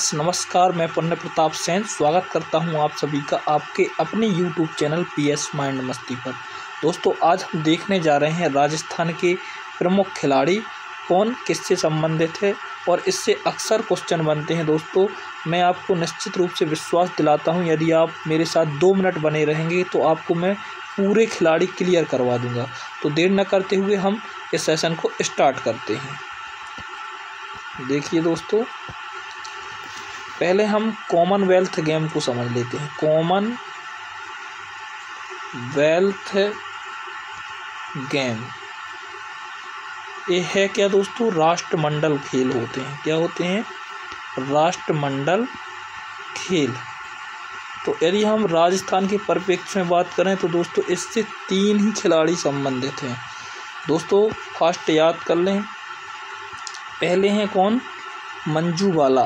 Friends, नमस्कार। मैं पुण्य प्रताप सेन स्वागत करता हूं आप सभी का आपके अपने यूट्यूब चैनल PS माइंड मस्ती पर। दोस्तों, आज हम देखने जा रहे हैं राजस्थान के प्रमुख खिलाड़ी कौन किससे संबंधित है और इससे अक्सर क्वेश्चन बनते हैं। दोस्तों, मैं आपको निश्चित रूप से विश्वास दिलाता हूं, यदि आप मेरे साथ 2 मिनट बने रहेंगे तो आपको मैं पूरे खिलाड़ी क्लियर करवा दूंगा। तो देर न करते हुए हम इस सेशन को स्टार्ट करते हैं। देखिए दोस्तों, पहले हम कॉमनवेल्थ गेम को समझ लेते हैं। कॉमनवेल्थ गेम ये है क्या दोस्तों? राष्ट्रमंडल खेल होते हैं। क्या होते हैं? राष्ट्रमंडल खेल। तो यदि हम राजस्थान के परिप्रेक्ष्य में बात करें तो दोस्तों इससे 3 ही खिलाड़ी संबंधित हैं। दोस्तों फर्स्ट याद कर लें, पहले हैं कौन? मंजूवाला।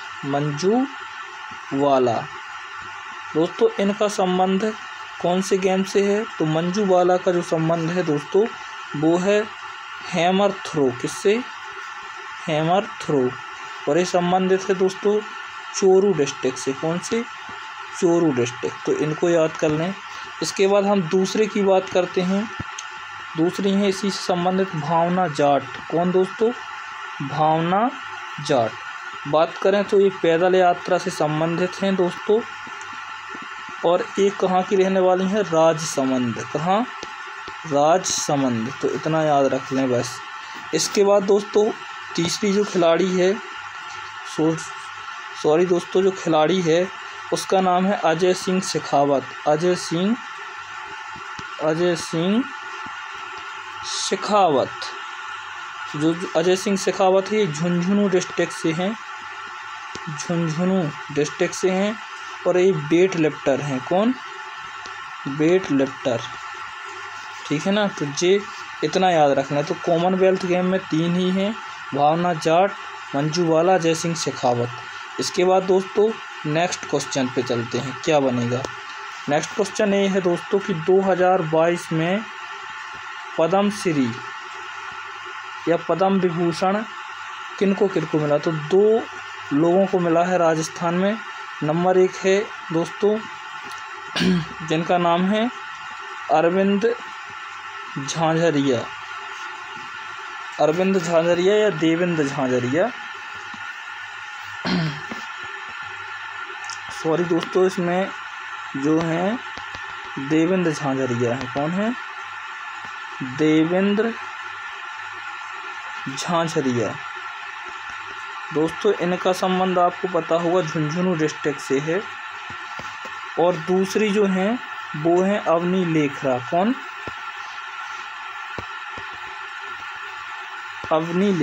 दोस्तों इनका संबंध कौन से गेम से है? तो मंजूवाला का जो संबंध है दोस्तों वो है हैमर थ्रो। किससे? Hammer throw. और ये संबंधित है दोस्तों चोरू डिस्ट्रिक्ट से। कौन से? चोरू डिस्ट्रिक्ट। तो इनको याद कर लें। इसके बाद हम दूसरे की बात करते हैं। दूसरी है इसी से संबंधित भावना जाट। कौन दोस्तों? भावना जाट। बात करें तो ये पैदल यात्रा से संबंधित हैं दोस्तों, और एक कहाँ की रहने वाली हैं? राजसमंद। कहाँ? राजसमंद। तो इतना याद रख लें बस। इसके बाद दोस्तों तीसरी जो खिलाड़ी है जो खिलाड़ी है उसका नाम है अजय सिंह शेखावत। अजय सिंह शेखावत। जो अजय सिंह शेखावत है ये झुंझुनू डिस्ट्रिक्ट से हैं और ये वेट लिफ्टर हैं। कौन? Weight lifter. ठीक है ना? तो ये इतना याद रखना है। तो कॉमनवेल्थ गेम में 3 ही हैं, भावना जाट, मंजूवाला, जय सिंह शेखावत। इसके बाद दोस्तों नेक्स्ट क्वेश्चन पे चलते हैं। क्या बनेगा? नेक्स्ट क्वेश्चन ये है दोस्तों कि 2022 में पद्मश्री या पद्म विभूषण किनको मिला? तो 2 लोगों को मिला है राजस्थान में। नंबर 1 है दोस्तों जिनका नाम है अरविंद झांझरिया या देवेंद्र झांझरिया। सॉरी दोस्तों, इसमें जो है देवेंद्र झांझरिया है। कौन है? देवेंद्र झांझरिया। दोस्तों इनका संबंध आपको पता होगा झुंझुनू डिस्ट्रिक्ट से है। और दूसरी जो है वो है अवनी लेखरा। कौन? अवनी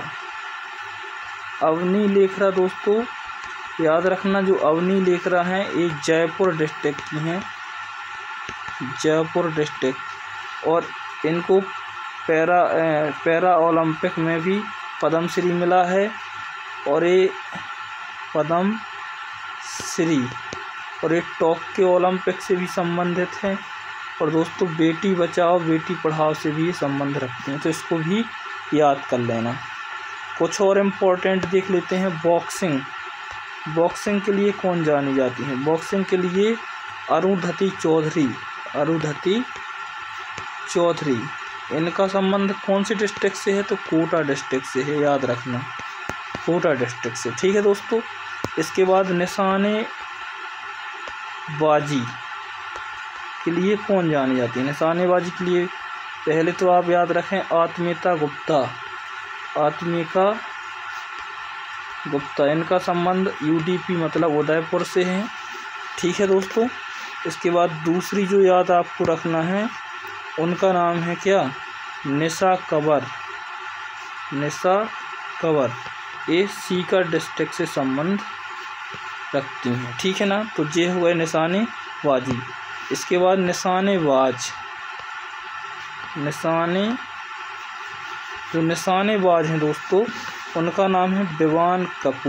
लेखरा दोस्तों याद रखना। जो अवनी लेखरा हैं ये जयपुर डिस्ट्रिक्ट की हैं। जयपुर डिस्ट्रिक्ट। और इनको पैरा ओलंपिक में भी पद्मश्री मिला है। और ये पद्मश्री और ये टोक्यो ओलंपिक से भी संबंधित हैं। और दोस्तों बेटी बचाओ बेटी पढ़ाओ से भी ये संबंध रखते हैं। तो इसको भी याद कर लेना। कुछ और इम्पोर्टेंट देख लेते हैं। बॉक्सिंग के लिए कौन जानी जाती है? बॉक्सिंग के लिए अरुंधति चौधरी। इनका संबंध कौन से डिस्ट्रिक्ट से है? तो कोटा डिस्ट्रिक्ट से है। याद रखना, कोटा डिस्ट्रिक्ट से। ठीक है दोस्तों। इसके बाद निशानेबाजी के लिए कौन जानी जाती है? निशानेबाजी के लिए पहले तो आप याद रखें आत्मिका गुप्ता। इनका संबंध UDP मतलब उदयपुर से है। ठीक है दोस्तों। इसके बाद दूसरी जो याद आपको रखना है उनका नाम है क्या? निशा कंवर। ये सीकर डिस्ट्रिक्ट से संबंध रखती हैं। ठीक है ना? तो ये हुआ निशानेबाजी। इसके बाद निशानेबाज हैं दोस्तों उनका नाम है विवान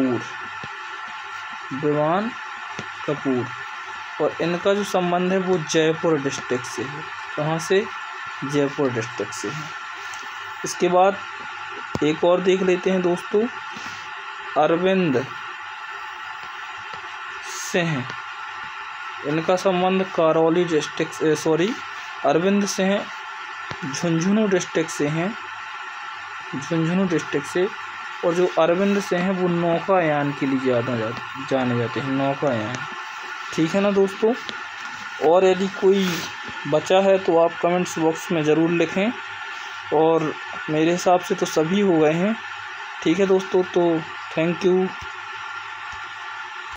कपूर। और इनका जो संबंध है वो जयपुर डिस्ट्रिक्ट से है। कहाँ से? जयपुर डिस्ट्रिक्ट से है। इसके बाद एक और देख लेते हैं दोस्तों, अरविंद किससे हैं? इनका संबंध करौली डिस्ट्रिक्ट अरविंद से हैं, झुंझुनू डिस्ट्रिक्ट से हैं, झुंझुनू डिस्ट्रिक्ट से। और जो अरविंद से हैं वो नौकायान के लिए ज़्यादा जाने जाते हैं, नौकायान। ठीक है ना दोस्तों। और यदि कोई बचा है तो आप कमेंट्स बॉक्स में ज़रूर लिखें। और मेरे हिसाब से तो सभी हो गए हैं। ठीक है दोस्तों, तो थैंक यू।